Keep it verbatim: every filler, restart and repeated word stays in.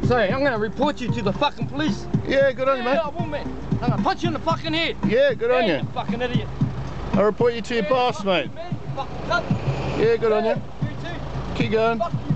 So I'm going to report you to the fucking police. Yeah, good on you, mate. Yeah, I will, man. I'm going to punch you in the fucking head. Yeah, good on yeah, you. You fucking idiot. I'll report you to your yeah, boss, fuck mate. You, man. You fucking cunt. Yeah, good yeah, on you. You too. Keep going. Fuck you.